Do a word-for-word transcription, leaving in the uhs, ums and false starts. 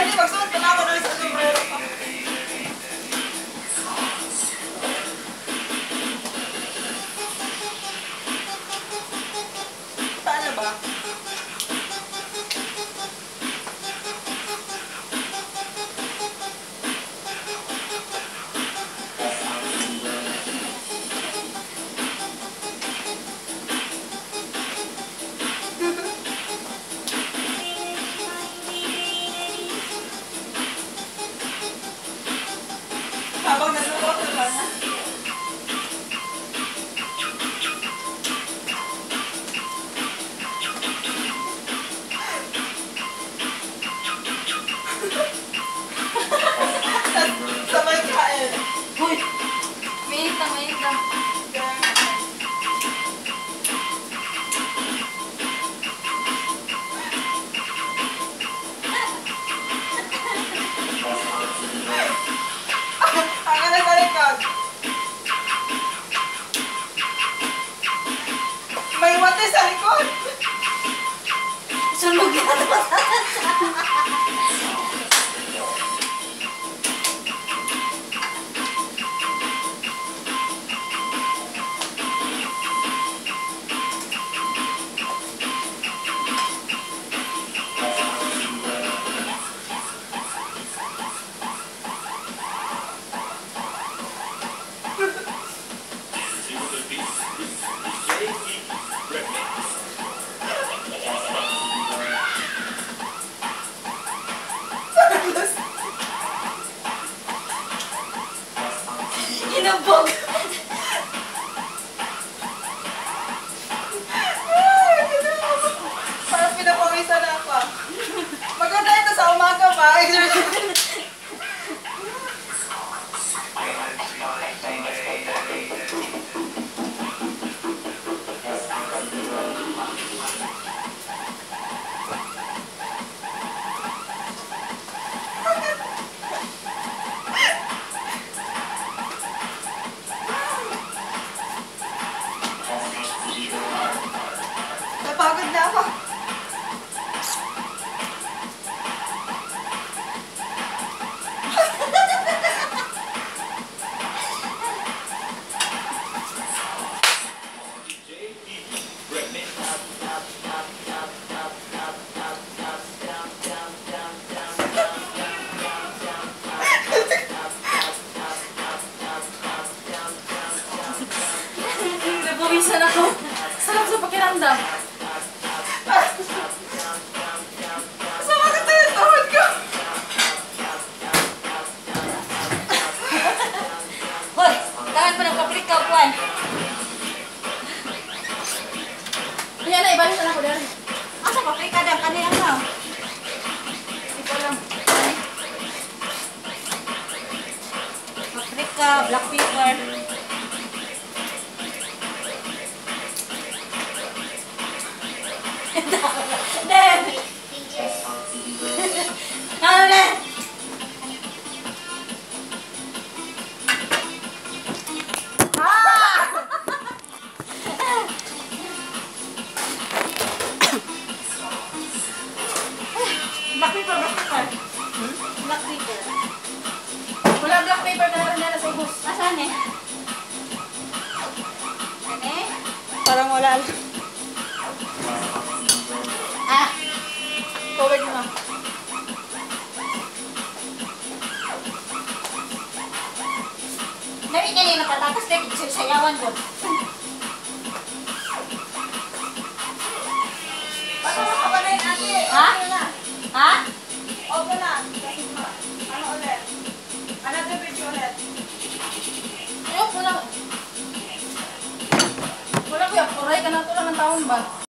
Hindi, magsuot ka na ako ng isang sombrero pa. Paano ba? Habang nalulok na ba na? Sabay kain. Uy! Mainit lang, mainit lang. Ang anak sa likod. May wate sa likod. Sunog yan. Hinabog. Parang pinapawisan na ako. Maganda ito sa umaga ba? Napagod na ako. Nabuwisan ako. Sarap sa pakiramdam. Sumakit na yung tuhod ko. Hoy! Tangan pa ng paprika, Juan. Ayan na, ibalik na lang ko dyan. Asa paprika dyan? Kanina na. Ito lang. Paprika, black pepper. Den! Ano na? Ah! Black paper, black paper. Hmm? Black paper. Wala black paper na naman na sa ibos. Asan eh? Ano eh? Parang wala lang. Ah! Tubig na. Nari kanina patatas na sayawan ko. Paano mo ka ba na yun, ate? Ha? Okay na. Ha? Okay na. Ano ulit? Another video ulit. Ayok, wala. Wala ko yung puray ka na ito lang ng taon ba?